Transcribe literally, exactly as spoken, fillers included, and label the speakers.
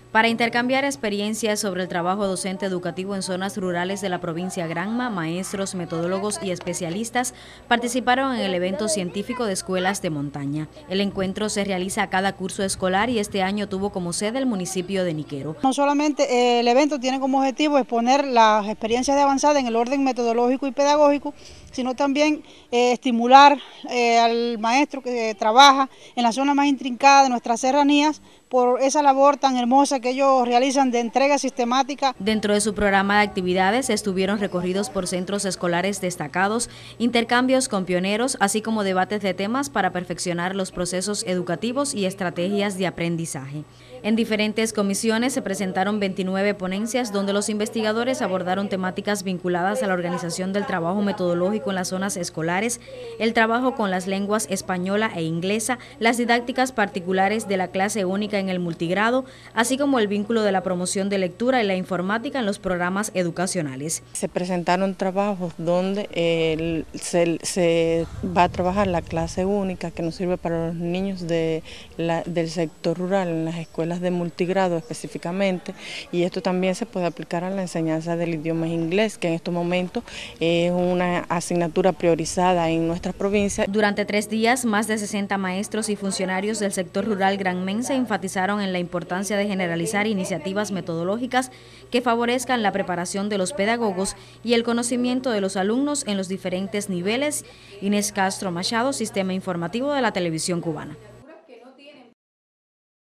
Speaker 1: Para intercambiar experiencias sobre el trabajo docente educativo en zonas rurales de la provincia Granma, maestros, metodólogos y especialistas participaron en el evento científico de escuelas de montaña. El encuentro se realiza a cada curso escolar y este año tuvo como sede el municipio de Niquero.
Speaker 2: No solamente eh, el evento tiene como objetivo exponer las experiencias de avanzada en el orden metodológico y pedagógico, sino también eh, estimular eh, al maestro que eh, trabaja en la zona más intrincada de nuestras serranías por esa labor tan hermosa que ellos realizan de entrega sistemática.
Speaker 1: Dentro de su programa de actividades estuvieron recorridos por centros escolares destacados, intercambios con pioneros, así como debates de temas para perfeccionar los procesos educativos y estrategias de aprendizaje. En diferentes comisiones se presentaron veintinueve ponencias donde los investigadores abordaron temáticas vinculadas a la organización del trabajo metodológico en las zonas escolares, el trabajo con las lenguas española e inglesa, las didácticas particulares de la clase única en el multigrado, así como el vínculo de la promoción de lectura y la informática en los programas educacionales.
Speaker 3: Se presentaron trabajos donde eh, se, se va a trabajar la clase única que nos sirve para los niños de la, del sector rural en las escuelas de multigrado específicamente, y esto también se puede aplicar a la enseñanza del idioma inglés, que en estos momentos es una asignatura priorizada en nuestra provincia.
Speaker 1: Durante tres días, más de sesenta maestros y funcionarios del sector rural granmense enfatizaron en la importancia de generalizar iniciativas metodológicas que favorezcan la preparación de los pedagogos y el conocimiento de los alumnos en los diferentes niveles. Inés Castro Machado, Sistema Informativo de la Televisión Cubana.